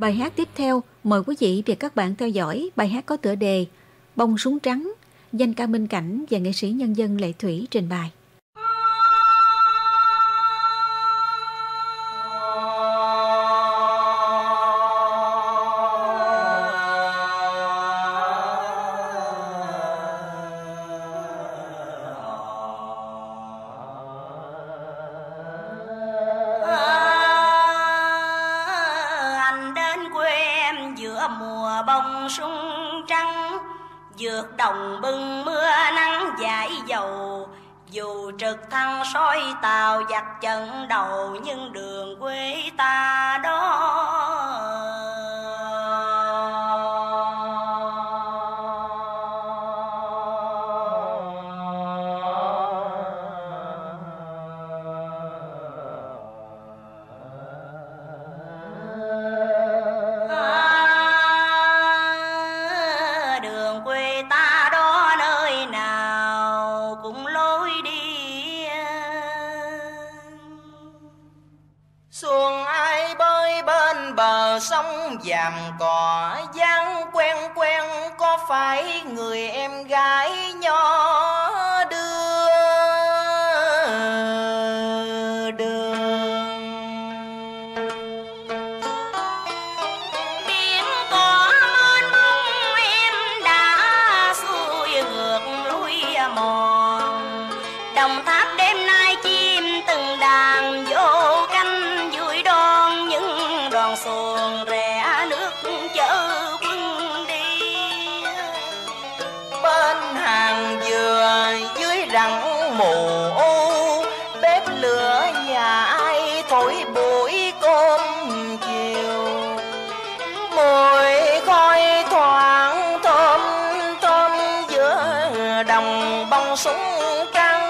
Bài hát tiếp theo, mời quý vị và các bạn theo dõi bài hát có tựa đề Bông Súng Trắng, danh ca Minh Cảnh và nghệ sĩ nhân dân Lệ Thủy trình bày. Dược đồng bưng mưa nắng dãi dầu, dù trực thăng soi tàu giặc trận đầu, nhưng đường quê ta đó sông Vàm Cỏ dáng quen quen, có phải người em gái nhỏ đưa đường. Biển cỏ mênh mông em đã xuôi ngược lối mòn, Đồng Tháp đêm nay chim từng đàn vô canh vui đón những đoàn xuồng rẽ nước chở quân đi. Bên hàng dừa dưới rặng mù u, bếp lửa nhà ai thổi buổi cơm chiều, mùi khói thoảng thơm thơm giữa đồng bông súng trắng.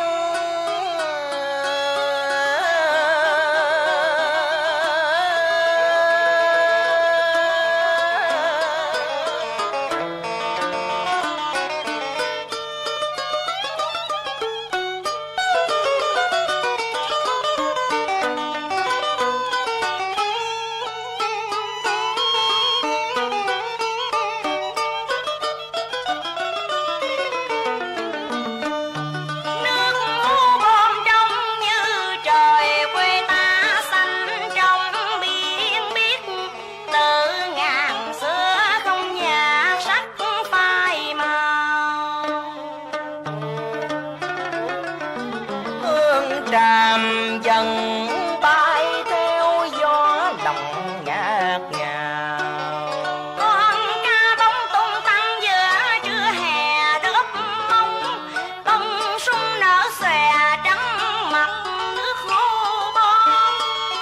Tràm dần bay theo gió lòng ngạt ngào, con ca bóng tung tăng giữa trưa hè đớp mông, bông súng nở xòe trắng mặt nước khô bom.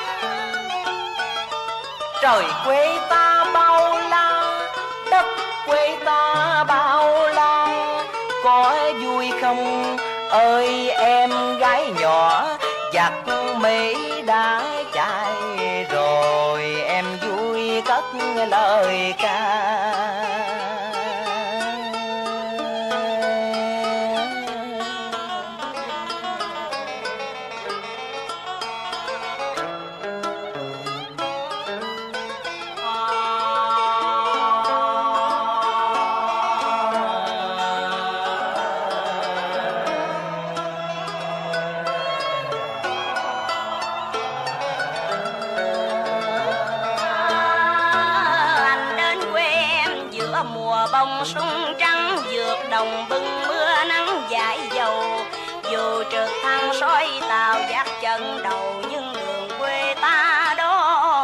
Trời quê ta bao la, đất quê ta bao la, có vui không ơi em gái nhỏ? Giặc Mỹ đã chạy rồi, em vui cất lời ca. Mùa bông súng trắng vượt đồng bưng mưa nắng dãi dầu, dù trực thăng soi tàu giặc chân đầu, nhưng đường quê ta đó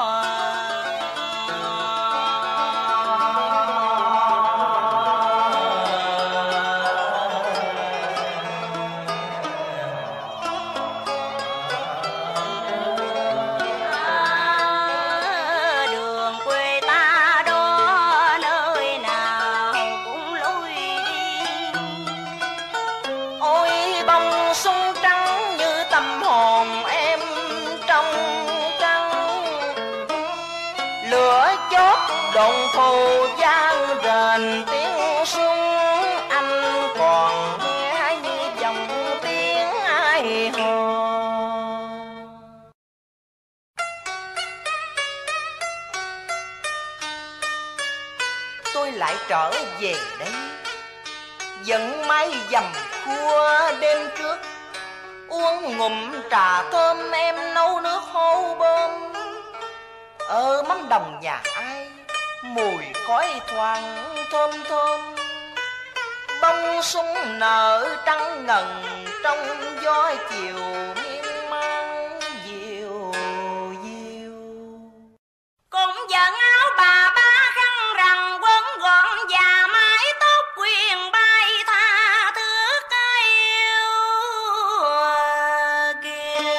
đồn thù vang rền tiếng súng, anh còn nghe như dòng tiếng ai hò. tôi lại trở về đây, dẫn mái dầm khua đêm trước, uống ngụm trà thơm em nấu nước hô bơm. Ở mắm đồng nhà ai mùi khói thoảng thơm thơm, bông súng nở trắng ngần trong gió chiều miên man diều diều. Cũng giận áo bà ba khăn rằng quấn gọn và mái tóc quyền bay tha thước yêu kia.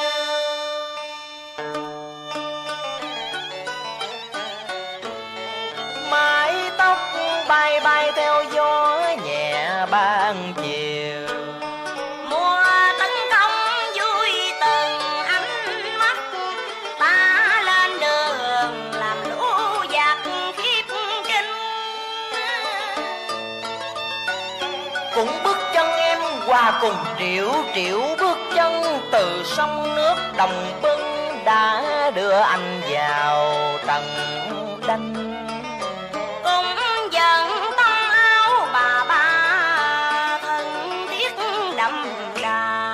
Mái tóc bay bay theo gió nhẹ ban chiều, Mùa tấn công vui từng ánh mắt, ta lên đường làm lũ giặc khiếp kinh. cũng bước chân em hòa cùng triệu triệu bước chân từ sông nước Đồng Bưng đã đưa anh vào trần đanh. Cũng giận tâm áo bà ba thân thiết đậm đà.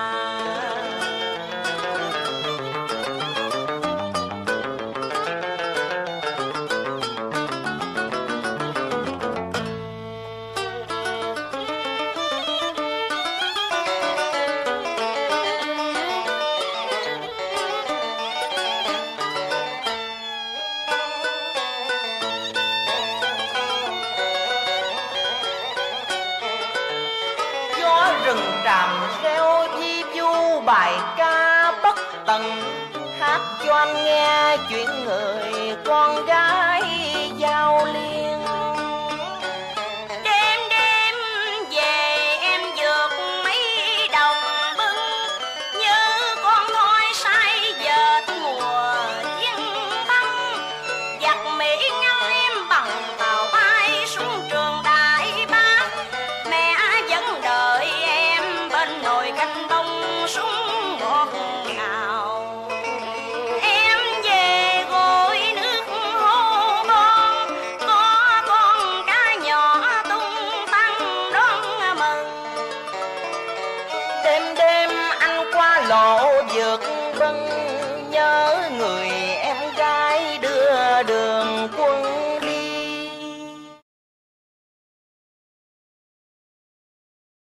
Gió rừng tràm reo vi vu bài ca bất tận, hát cho anh nghe chuyện người con gái giao liên. Đêm đêm về em vượt mấy đồng bưng, như con thoi say dệt mùa chiến băng. Giặc Mỹ ngăn em bằng tàu bay xuống trường Đại Bác. Mẹ vẫn đợi em bên nồi canh bông súng ngọt ngào. Em về gội nước hô bon, có con cá nhỏ tung tăng đón mừng. Đêm đêm anh qua lộ vượt bân, nhớ người